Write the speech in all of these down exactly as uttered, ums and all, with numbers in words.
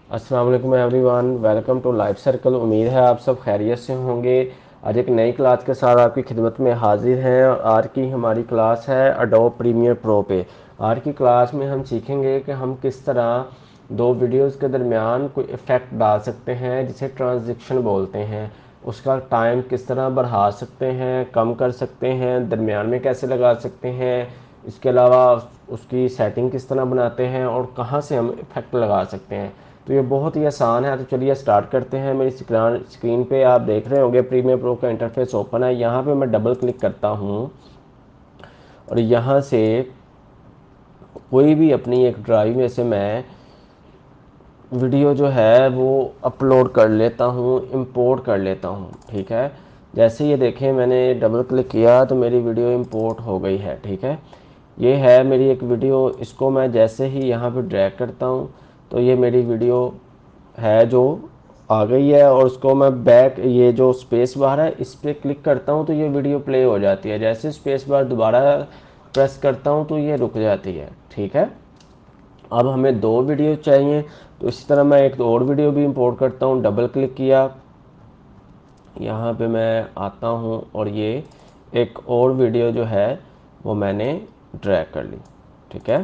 अस्सलाम वालेकुम everyone, welcome to Life Circle. उम्मीद है आप सब खैरियत से होंगे। आज एक नई क्लास के साथ आपकी खिदमत में हाजिर हैं और आज की हमारी क्लास है एडोब प्रीमियर प्रो पे। आज की क्लास में हम सीखेंगे कि हम किस तरह दो वीडियोस के दरमियान कोई इफ़ेक्ट डाल सकते हैं जिसे ट्रांजिशन बोलते हैं। उसका टाइम किस तरह बढ़ा सकते हैं, कम कर सकते हैं, दरमियान में कैसे लगा सकते हैं। इसके अलावा उसकी सेटिंग किस तरह बनाते हैं और कहाँ से हम इफ़ेक्ट लगा सकते हैं। तो ये बहुत ही आसान है। तो चलिए स्टार्ट करते हैं। मेरी स्क्रीन स्क्रीन पे आप देख रहे होंगे प्रीमियर प्रो का इंटरफेस ओपन है। यहाँ पे मैं डबल क्लिक करता हूँ और यहाँ से कोई भी अपनी एक ड्राइव में से मैं वीडियो जो है वो अपलोड कर लेता हूँ, इंपोर्ट कर लेता हूँ। ठीक है, जैसे ये देखें मैंने डबल क्लिक किया तो मेरी वीडियो इंपोर्ट हो गई है। ठीक है, ये है मेरी एक वीडियो। इसको मैं जैसे ही यहाँ पे ड्रैग करता हूँ तो ये मेरी वीडियो है जो आ गई है और उसको मैं बैक, ये जो स्पेस बार है इस पर क्लिक करता हूँ तो ये वीडियो प्ले हो जाती है। जैसे स्पेस बार दोबारा प्रेस करता हूँ तो ये रुक जाती है। ठीक है, अब हमें दो वीडियो चाहिए तो इसी तरह मैं एक और वीडियो भी इंपोर्ट करता हूँ। डबल क्लिक किया, यहाँ पे मैं आता हूँ और ये एक और वीडियो जो है वो मैंने ड्रैग कर ली। ठीक है,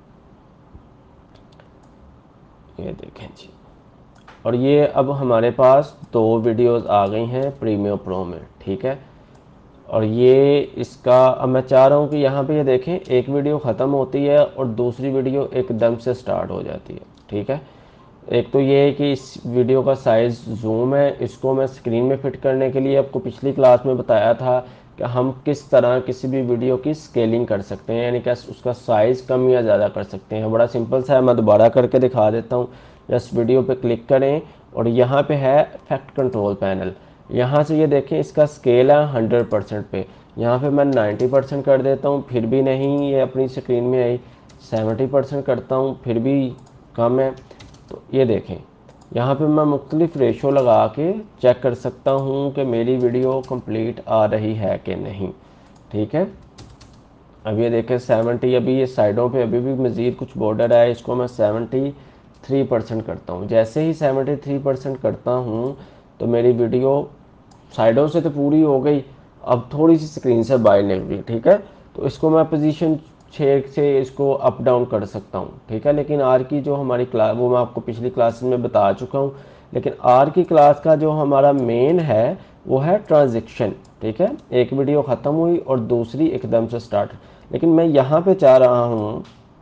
ये देखें जी, और ये अब हमारे पास दो वीडियोस आ गई हैं प्रीमियर प्रो में। ठीक है, और ये इसका अब मैं चाह रहा हूँ कि यहाँ पे ये देखें एक वीडियो ख़त्म होती है और दूसरी वीडियो एकदम से स्टार्ट हो जाती है। ठीक है, एक तो ये है कि इस वीडियो का साइज़ जूम है, इसको मैं स्क्रीन में फिट करने के लिए आपको पिछली क्लास में बताया था कि हम किस तरह किसी भी वीडियो की स्केलिंग कर सकते हैं, यानी कि उसका साइज़ कम या ज़्यादा कर सकते हैं। बड़ा सिंपल सा है, मैं दोबारा करके दिखा देता हूँ। जस्ट वीडियो पे क्लिक करें और यहाँ पे है इफेक्ट कंट्रोल पैनल। यहाँ से ये देखें इसका स्केल है हंड्रेड परसेंट पे। यहाँ पे मैं नाइन्टी परसेंट कर देता हूँ, फिर भी नहीं ये अपनी स्क्रीन में आई। सेवेंटी परसेंट करता हूँ, फिर भी कम है। तो ये देखें यहाँ पे मैं मुख्तलिफ रेशो लगा के चेक कर सकता हूँ कि मेरी वीडियो कंप्लीट आ रही है कि नहीं। ठीक है, अब ये देखें सेवेंटी, अभी ये साइडों पे अभी भी मज़ीद कुछ बॉर्डर है, इसको मैं सेवेंटी थ्री परसेंट करता हूँ। जैसे ही सेवेंटी थ्री परसेंट करता हूँ तो मेरी वीडियो साइडों से तो पूरी हो गई, अब थोड़ी सी स्क्रीन से बाहर निकल गई। ठीक है, तो इसको मैं पोजीशन छः से इसको अप डाउन कर सकता हूँ। ठीक है, लेकिन आर की जो हमारी क्लास वो मैं आपको पिछली क्लास में बता चुका हूँ। लेकिन आर की क्लास का जो हमारा मेन है वो है ट्रांजिशन। ठीक है, एक वीडियो ख़त्म हुई और दूसरी एकदम से स्टार्ट। लेकिन मैं यहाँ पे चाह रहा हूँ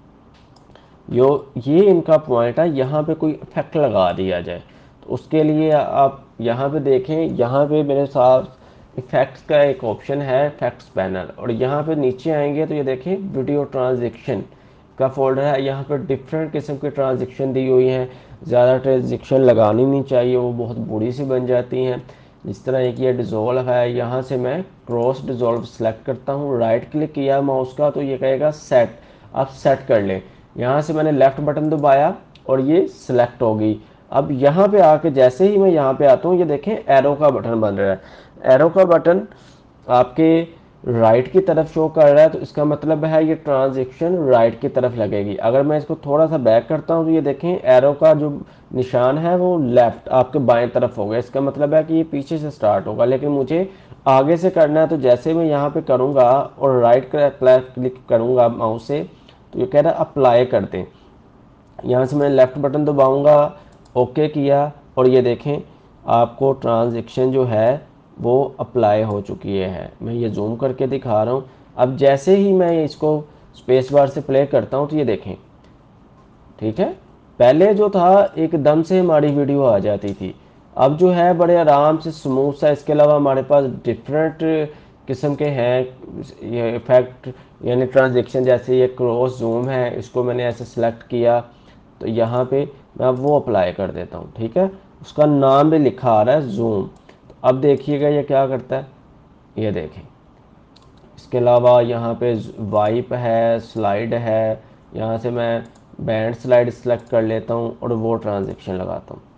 यो ये इनका पॉइंट है, यहाँ पे कोई इफेक्ट लगा दिया जाए। तो उसके लिए आप यहाँ पे देखें, यहाँ पे मेरे साथ इफेक्ट्स का एक ऑप्शन है, इफेक्ट्स पैनल, और यहाँ पे नीचे आएंगे तो ये देखें वीडियो ट्रांजिशन का फोल्डर है। यहाँ पे डिफरेंट किस्म की ट्रांजिशन दी हुई हैं। ज़्यादा ट्रांजिशन लगानी नहीं चाहिए, वो बहुत बुरी सी बन जाती हैं। जिस तरह एक ये डिज़ोल्व है, यहाँ से मैं क्रॉस डिज़ोल्व सेलेक्ट करता हूँ, राइट क्लिक किया माउस का तो ये कहेगा सेट, आप सेट कर लें। यहाँ से मैंने लेफ़्ट बटन दबाया और ये सिलेक्ट हो गई। अब यहाँ पे आके जैसे ही मैं यहाँ पे आता हूँ ये देखें एरो का बटन बन रहा है। एरो का बटन आपके राइट की तरफ शो कर रहा है तो इसका मतलब है ये ट्रांजेक्शन राइट की तरफ लगेगी। अगर मैं इसको थोड़ा सा बैक करता हूँ तो ये देखें एरो का जो निशान है वो लेफ्ट आपके बाएं तरफ होगा। इसका मतलब है कि ये पीछे से स्टार्ट होगा, लेकिन मुझे आगे से करना है। तो जैसे मैं यहाँ पे करूँगा और राइट क्लिक करूँगा माउस से तो ये कह रहा है अप्लाई कर दें। यहाँ से मैं लेफ़्ट बटन दबाऊँगा, ओके किया और ये देखें आपको ट्रांजेक्शन जो है वो अप्लाई हो चुकी है। मैं ये जूम करके दिखा रहा हूँ। अब जैसे ही मैं इसको स्पेस बार से प्ले करता हूँ तो ये देखें, ठीक है, पहले जो था एकदम से हमारी वीडियो आ जाती थी, अब जो है बड़े आराम से स्मूथ सा। इसके अलावा हमारे पास डिफरेंट किस्म के हैं ये इफेक्ट, यानी ट्रांजेक्शन। जैसे ये क्रॉस जूम है, इसको मैंने ऐसे सेलेक्ट किया तो यहाँ पे मैं अब वो अप्लाई कर देता हूँ। ठीक है, उसका नाम भी लिखा आ रहा है जूम। तो अब देखिएगा ये क्या करता है, ये देखें। इसके अलावा यहाँ पे वाइप है, स्लाइड है, यहाँ से मैं बैंड स्लाइड सेलेक्ट कर लेता हूँ और वो ट्रांजेक्शन लगाता हूँ।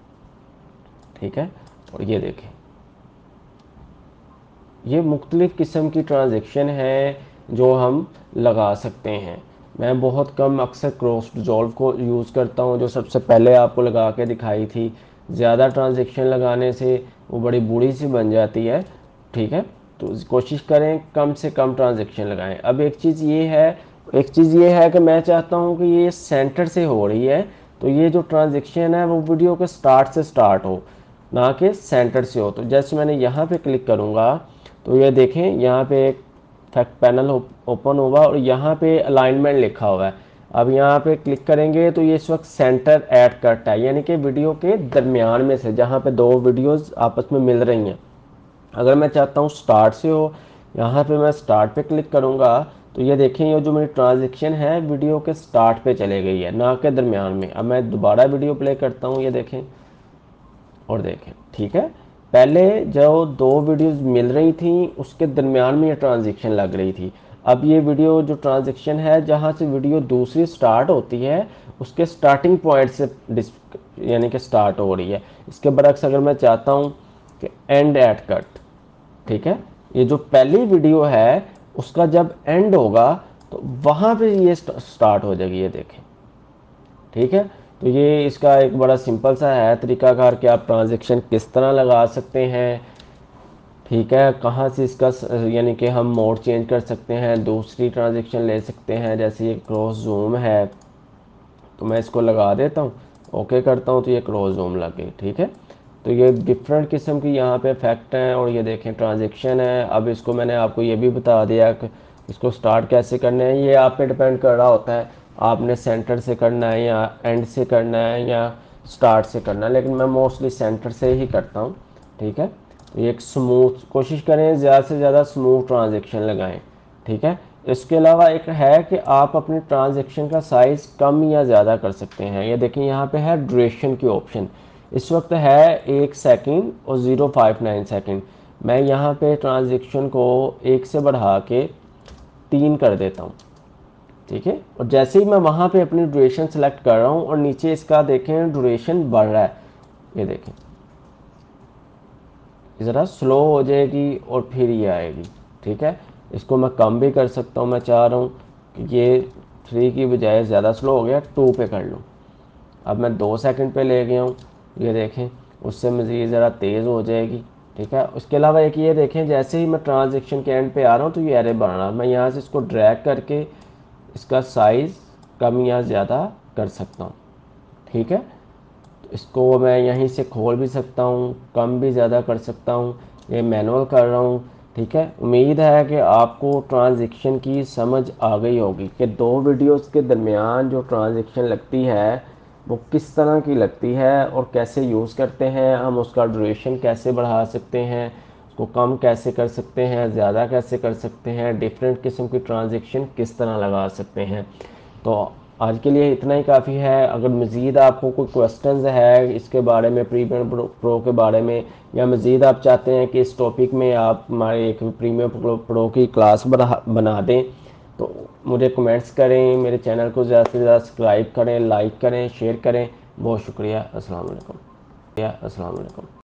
ठीक है, और ये देखें ये मुख्तलिफ़ किस्म की ट्रांजेक्शन है जो हम लगा सकते हैं। मैं बहुत कम अक्सर क्रॉस रिजॉल्व को यूज़ करता हूँ, जो सबसे पहले आपको लगा के दिखाई थी। ज़्यादा ट्रांजेक्शन लगाने से वो बड़ी बूढ़ी सी बन जाती है, ठीक है। तो कोशिश करें कम से कम ट्रांजेक्शन लगाएं। अब एक चीज़ ये है एक चीज़ ये है कि मैं चाहता हूँ कि ये सेंटर से हो रही है, तो ये जो ट्रांजेक्शन है वो वीडियो के स्टार्ट से स्टार्ट हो, ना कि सेंटर से हो। तो जैसे मैंने यहाँ पे क्लिक करूँगा तो ये देखें यहाँ पे एक फैक्ट पैनल ओपन होगा और यहाँ पे अलाइनमेंट लिखा हुआ है। अब यहाँ पे क्लिक करेंगे तो ये इस वक्त सेंटर एट कट है, यानी कि वीडियो के दरमियान में से जहाँ पे दो वीडियोस आपस में मिल रही हैं। अगर मैं चाहता हूँ स्टार्ट से हो, यहाँ पे मैं स्टार्ट पे क्लिक करूँगा तो ये देखें ये जो मेरी ट्रांजेक्शन है वीडियो के स्टार्ट पे चले गई है, ना के दरमियान में। अब मैं दोबारा वीडियो प्ले करता हूँ, ये देखें और देखें, ठीक है। पहले जो दो वीडियोस मिल रही थी उसके दरमियान में ये ट्रांजेक्शन लग रही थी। अब ये वीडियो जो ट्रांजेक्शन है जहाँ से वीडियो दूसरी स्टार्ट होती है उसके स्टार्टिंग पॉइंट से यानी कि स्टार्ट हो रही है। इसके बरक्स अगर मैं चाहता हूँ कि एंड एट कट, ठीक है, ये जो पहली वीडियो है उसका जब एंड होगा तो वहाँ पे ये स्टार्ट हो जाएगी, ये देखें, ठीक है। तो ये इसका एक बड़ा सिंपल सा है तरीकाकार कि आप ट्रांजेक्शन किस तरह लगा सकते हैं, ठीक है। कहाँ से इसका यानी कि हम मोड चेंज कर सकते हैं, दूसरी ट्रांजेक्शन ले सकते हैं। जैसे ये क्रॉस जूम है तो मैं इसको लगा देता हूँ, ओके करता हूँ तो ये क्रॉस जूम लग गई, ठीक है। तो ये डिफरेंट किस्म की यहाँ पे इफेक्ट हैं और ये देखें ट्रांजेक्शन है। अब इसको मैंने आपको ये भी बता दिया कि इसको स्टार्ट कैसे करना है। ये आप पे डिपेंड कर रहा होता है, आपने सेंटर से करना है या एंड से करना है या स्टार्ट से करना है, लेकिन मैं मोस्टली सेंटर से ही करता हूँ, ठीक है। तो ये एक स्मूथ कोशिश करें, ज़्यादा से ज़्यादा स्मूथ ट्रांजेक्शन लगाएं, ठीक है। इसके अलावा एक है कि आप अपने ट्रांजेक्शन का साइज़ कम या ज़्यादा कर सकते हैं। ये देखें यहाँ पे है ड्यूरेशन की ऑप्शन, इस वक्त है एक सेकंड और ज़ीरो फाइव नाइन सेकंड। मैं यहाँ पे ट्रांजेक्शन को एक से बढ़ा के तीन कर देता हूँ, ठीक है। और जैसे ही मैं वहाँ पे अपनी ड्यूरेशन सेलेक्ट कर रहा हूँ और नीचे इसका देखें ड्यूरेशन बढ़ रहा है, ये देखें ज़रा स्लो हो जाएगी और फिर ये आएगी, ठीक है। इसको मैं कम भी कर सकता हूँ, मैं चाह रहा हूँ कि ये थ्री की बजाय ज़्यादा स्लो हो गया, टू पे कर लूँ। अब मैं दो सेकंड पे ले गया हूँ, ये देखें उससे मज़ीद ज़रा तेज़ हो जाएगी, ठीक है। उसके अलावा एक ये देखें जैसे ही मैं ट्रांजेक्शन के एंड पे आ रहा हूँ तो ये एरे बढ़ रहा है। मैं यहाँ से इसको ड्रैग करके इसका साइज़ कम या ज़्यादा कर सकता हूँ, ठीक है। तो इसको मैं यहीं से खोल भी सकता हूँ, कम भी ज़्यादा कर सकता हूँ, ये मैनुअल कर रहा हूँ, ठीक है। उम्मीद है कि आपको ट्रांजेक्शन की समझ आ गई होगी कि दो वीडियोस के दरमियान जो ट्रांजेक्शन लगती है वो किस तरह की लगती है और कैसे यूज़ करते हैं हम, उसका ड्यूरेशन कैसे बढ़ा सकते हैं, उसको कम कैसे कर सकते हैं, ज़्यादा कैसे कर सकते हैं, डिफरेंट किस्म की ट्रांजेक्शन किस तरह लगा सकते हैं। तो आज के लिए इतना ही काफ़ी है। अगर मज़ीद आपको कोई क्वेश्चंस है इसके बारे में, प्रीमियम प्रो, प्रो के बारे में, या मज़ीद आप चाहते हैं कि इस टॉपिक में आप हमारे एक प्रीमियम प्रो, प्रो की क्लास बना बना दें, तो मुझे कमेंट्स करें, मेरे चैनल को ज़्यादा से ज़्यादा सब्सक्राइब करें, लाइक करें, शेयर करें। बहुत शुक्रिया। अस्सलाम वालेकुम। अस्सलाम वालेकुम।